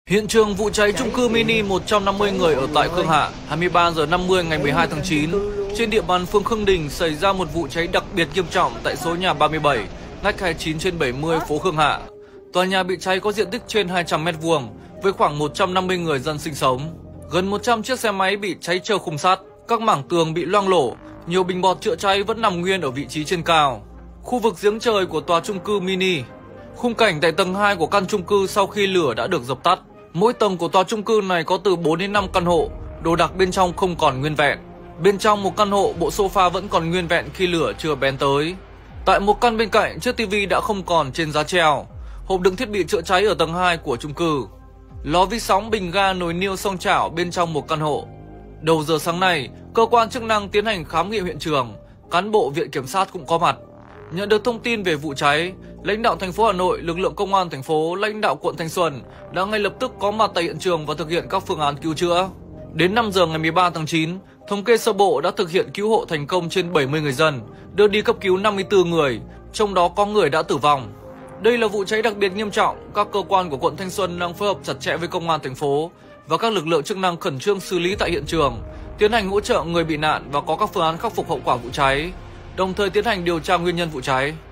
Hiện trường vụ cháy chung cư mini 150 người ở tại Khương Hạ, 23 giờ 50 ngày 12 tháng 9, trên địa bàn phường Khương Đình xảy ra một vụ cháy đặc biệt nghiêm trọng tại số nhà 37, ngách 29/70 phố Khương Hạ. Tòa nhà bị cháy có diện tích trên 200 m2 với khoảng 150 người dân sinh sống. Gần 100 chiếc xe máy bị cháy trơ khung sắt, các mảng tường bị loang lổ, nhiều bình bọt chữa cháy vẫn nằm nguyên ở vị trí trên cao. Khu vực giếng trời của tòa chung cư mini. Khung cảnh tại tầng 2 của căn chung cư sau khi lửa đã được dập tắt. Mỗi tầng của tòa chung cư này có từ 4 đến 5 căn hộ, đồ đạc bên trong không còn nguyên vẹn. Bên trong một căn hộ, bộ sofa vẫn còn nguyên vẹn khi lửa chưa bén tới. Tại một căn bên cạnh, chiếc tivi đã không còn trên giá treo. Hộp đựng thiết bị chữa cháy ở tầng 2 của chung cư. Lò vi sóng, bình ga, nồi niêu, xoong chảo bên trong một căn hộ. Đầu giờ sáng nay, cơ quan chức năng tiến hành khám nghiệm hiện trường, cán bộ viện kiểm sát cũng có mặt. Nhận được thông tin về vụ cháy, lãnh đạo thành phố Hà Nội, lực lượng công an thành phố, lãnh đạo quận Thanh Xuân đã ngay lập tức có mặt tại hiện trường và thực hiện các phương án cứu chữa. Đến 5 giờ ngày 13 tháng 9, thống kê sơ bộ đã thực hiện cứu hộ thành công trên 70 người dân, đưa đi cấp cứu 54 người, trong đó có người đã tử vong. Đây là vụ cháy đặc biệt nghiêm trọng, các cơ quan của quận Thanh Xuân đang phối hợp chặt chẽ với công an thành phố và các lực lượng chức năng khẩn trương xử lý tại hiện trường, tiến hành hỗ trợ người bị nạn và có các phương án khắc phục hậu quả vụ cháy, đồng thời tiến hành điều tra nguyên nhân vụ cháy.